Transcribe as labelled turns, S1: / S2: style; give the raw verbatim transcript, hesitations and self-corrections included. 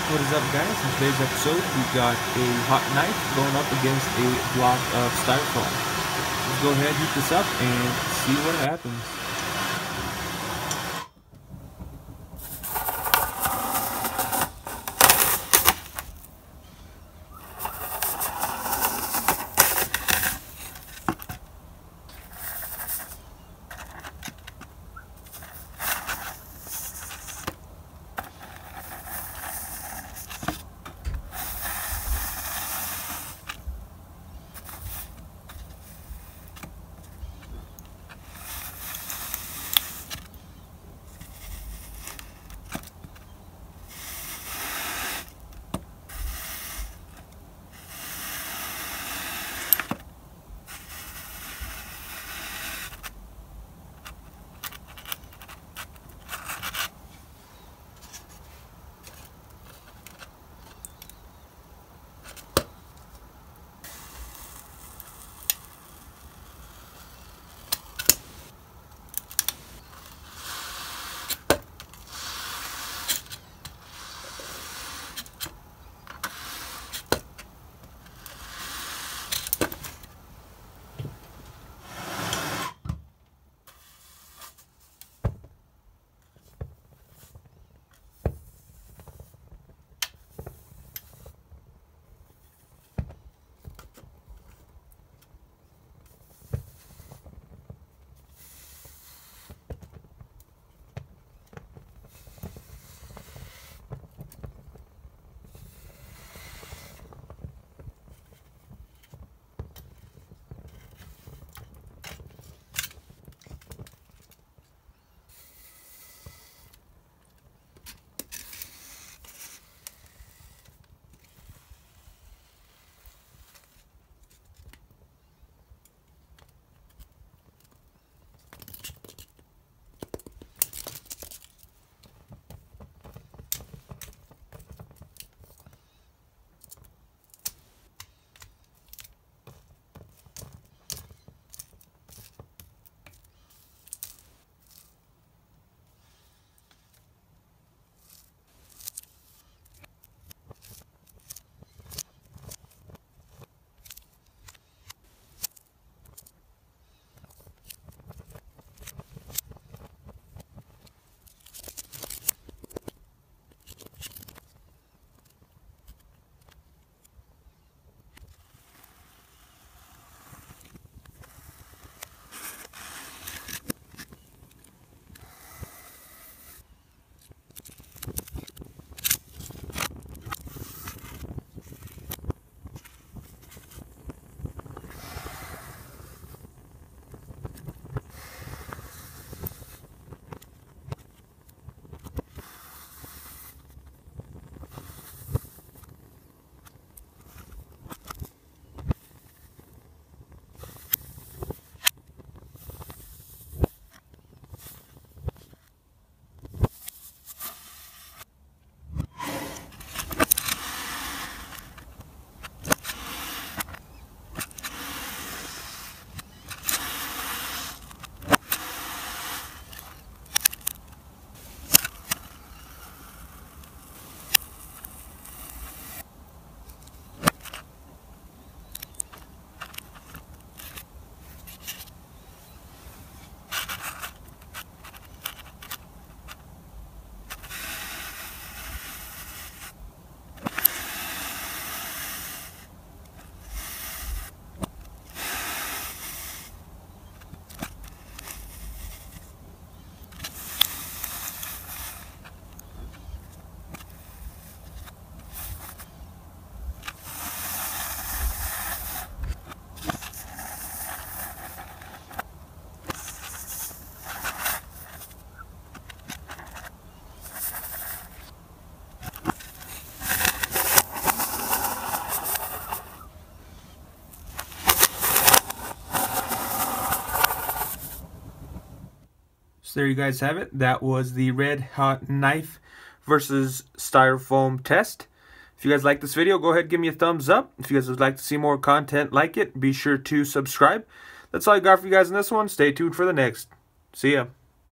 S1: What is up, guys? In today's episode, we got a hot knife going up against a block of styrofoam. Let's go ahead, heat this up, and see what happens. So there you guys have it. That was the red hot knife versus styrofoam test. If you guys like this video, go ahead and give me a thumbs up. If you guys would like to see more content like it, be sure to subscribe. That's all I got for you guys in this one. Stay tuned for the next. See ya.